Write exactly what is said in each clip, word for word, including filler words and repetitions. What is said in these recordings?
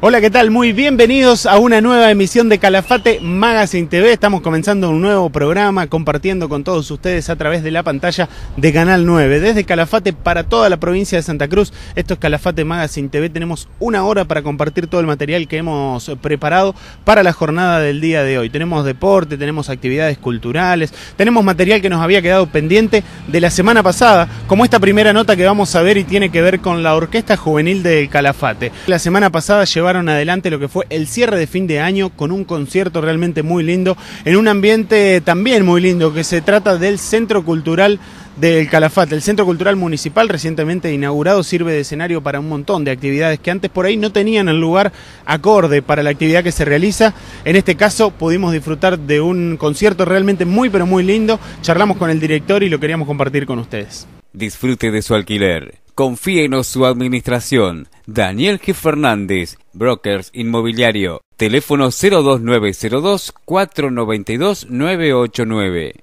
Hola, ¿qué tal? Muy bienvenidos a una nueva emisión de Calafate Magazine T V. Estamos comenzando un nuevo programa, compartiendo con todos ustedes a través de la pantalla de Canal nueve. Desde Calafate para toda la provincia de Santa Cruz, esto es Calafate Magazine T V. Tenemos una hora para compartir todo el material que hemos preparado para la jornada del día de hoy. Tenemos deporte, tenemos actividades culturales, tenemos material que nos había quedado pendiente de la semana pasada, como esta primera nota que vamos a ver y tiene que ver con la Orquesta Juvenil del Calafate. La semana pasada llevaron adelante lo que fue el cierre de fin de año con un concierto realmente muy lindo, en un ambiente también muy lindo, que se trata del Centro Cultural del Calafate. El Centro Cultural Municipal, recientemente inaugurado, sirve de escenario para un montón de actividades que antes por ahí no tenían el lugar acorde para la actividad que se realiza. En este caso pudimos disfrutar de un concierto realmente muy pero muy lindo. Charlamos con el director y lo queríamos compartir con ustedes. Disfrute de su alquiler. Confíenos su administración. Daniel G. Fernández, Brokers Inmobiliario. Teléfono cero dos nueve cero dos, cuatro nueve dos, nueve ocho nueve.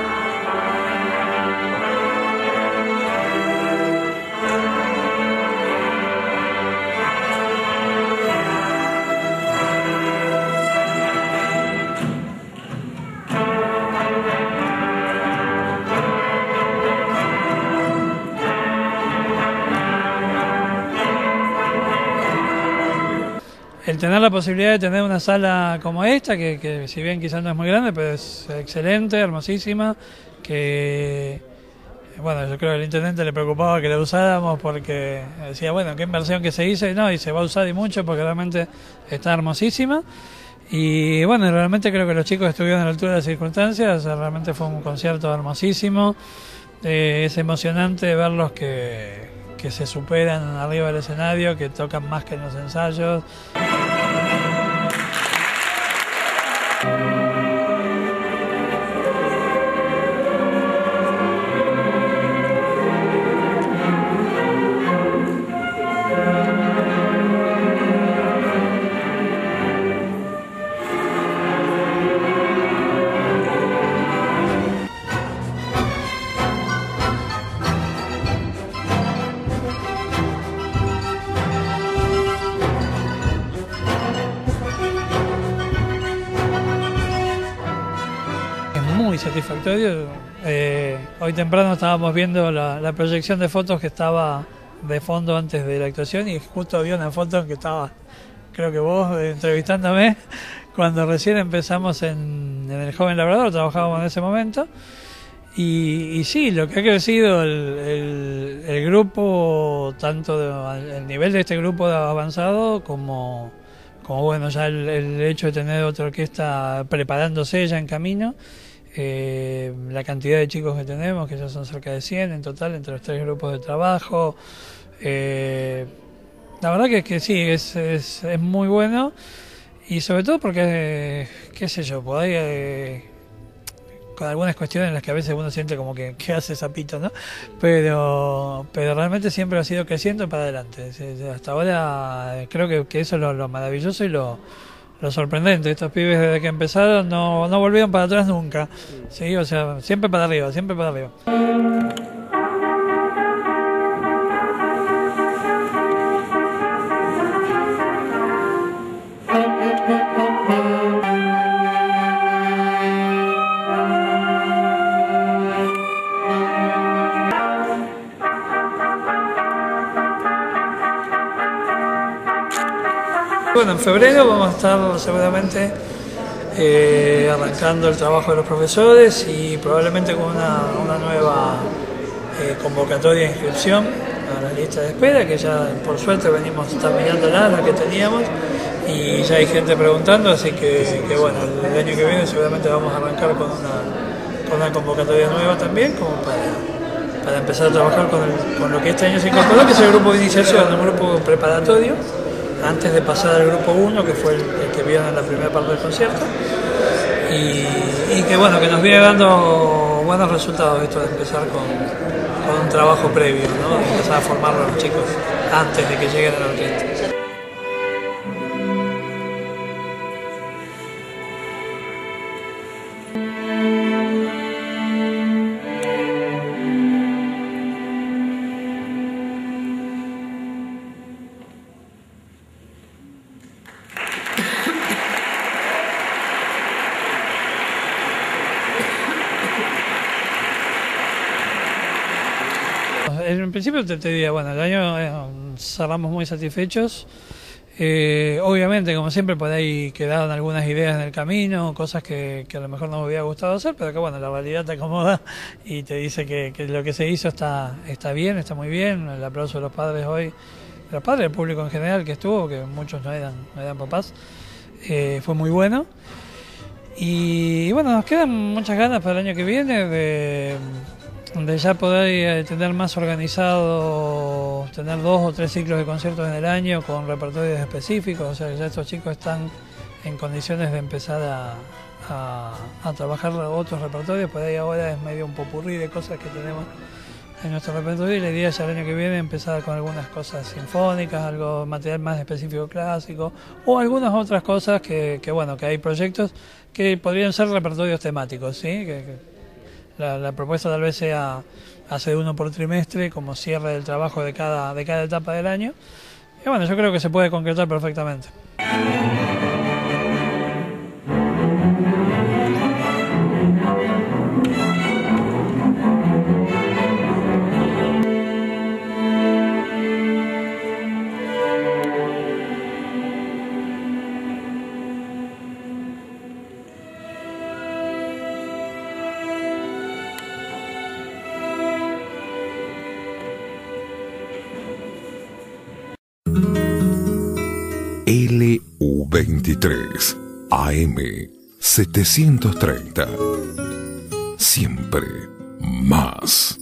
El tener la posibilidad de tener una sala como esta, que, que si bien quizás no es muy grande, pero es excelente, hermosísima, que bueno, yo creo que al intendente le preocupaba que la usáramos porque decía, bueno, qué inversión que se hizo, y no, y se va a usar y mucho porque realmente está hermosísima. Y bueno, realmente creo que los chicos estuvieron a la altura de las circunstancias, realmente fue un concierto hermosísimo, eh, es emocionante verlos que... que se superan arriba del escenario, que tocan más que en los ensayos. Muy satisfactorio. Eh, hoy temprano estábamos viendo la, la proyección de fotos que estaba de fondo antes de la actuación y justo había una foto en que estaba, creo que vos, eh, entrevistándome cuando recién empezamos en, en El Joven Labrador, trabajábamos en ese momento. Y, y sí, lo que ha crecido el, el, el grupo, tanto de, el nivel de este grupo de avanzado como, como bueno, ya el, el hecho de tener otra orquesta preparándose ya en camino. Eh, la cantidad de chicos que tenemos, que ya son cerca de cien en total entre los tres grupos de trabajo. Eh, la verdad que, que sí, es, es, es muy bueno, y sobre todo porque, qué sé yo, por ahí, eh, con algunas cuestiones en las que a veces uno siente como que, que hace sapito, ¿no? Pero, pero realmente siempre ha sido creciendo para adelante. Hasta ahora creo que, que eso es lo, lo maravilloso y lo... Lo sorprendente, estos pibes desde que empezaron no, no volvieron para atrás nunca, sí, o sea, siempre para arriba, siempre para arriba. Bueno, en febrero vamos a estar seguramente eh, arrancando el trabajo de los profesores y probablemente con una, una nueva eh, convocatoria de inscripción a la lista de espera, que ya por suerte venimos terminándola, la que teníamos, y ya hay gente preguntando, así que, que bueno, el año que viene seguramente vamos a arrancar con una, con una convocatoria nueva también, como para, para empezar a trabajar con, el, con lo que este año se incorporó, que es el grupo de iniciación, un grupo preparatorio, antes de pasar al grupo uno, que fue el, el que vieron en la primera parte del concierto, y, y que bueno, que nos viene dando buenos resultados esto de empezar con, con un trabajo previo, ¿no? De empezar a formar a los chicos antes de que lleguen a la orquesta. en principio te, te diría, bueno, el año eh, cerramos muy satisfechos. Eh, obviamente, como siempre, por ahí quedaron algunas ideas en el camino, cosas que, que a lo mejor no me hubiera gustado hacer, pero que bueno, la realidad te acomoda y te dice que, que lo que se hizo está, está bien, está muy bien. El aplauso de los padres hoy, de los padres, del público en general que estuvo, que muchos no eran, no eran papás, eh, fue muy bueno. Y, y bueno, nos quedan muchas ganas para el año que viene de... de ya poder tener más organizado, tener dos o tres ciclos de conciertos en el año con repertorios específicos, o sea que ya estos chicos están en condiciones de empezar a, a, a trabajar otros repertorios, por ahí ahora es medio un popurrí de cosas que tenemos en nuestro repertorio y la idea ya el año que viene empezar con algunas cosas sinfónicas, algo material más específico clásico o algunas otras cosas que, que bueno, que hay proyectos que podrían ser repertorios temáticos, ¿sí? Que, que, La, la propuesta tal vez sea hacer uno por trimestre como cierre del trabajo de cada, de cada etapa del año. Y bueno, yo creo que se puede concretar perfectamente. L U veintitrés A M setecientos treinta. Siempre más.